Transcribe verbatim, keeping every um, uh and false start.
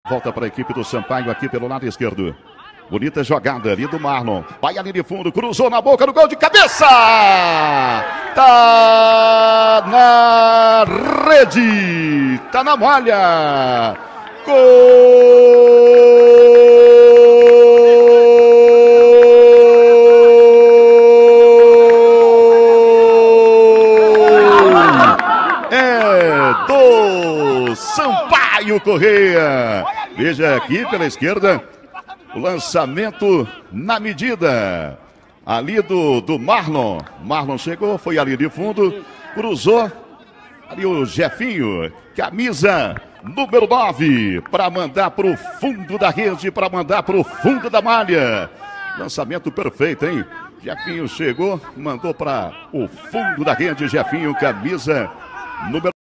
Volta para a equipe do Sampaio aqui pelo lado esquerdo. Bonita jogada ali do Marlon. Vai ali de fundo, cruzou na boca do gol de cabeça! Tá na rede! Tá na malha! Gol! É do Sampaio Correia. Veja aqui pela esquerda. O lançamento na medida. Ali do, do Marlon. Marlon chegou, foi ali de fundo. Cruzou. Ali o Jefinho. Camisa número nove. Para mandar para o fundo da rede. Para mandar para o fundo da malha. Lançamento perfeito, hein? Jefinho chegou. Mandou para o fundo da rede. Jefinho, camisa número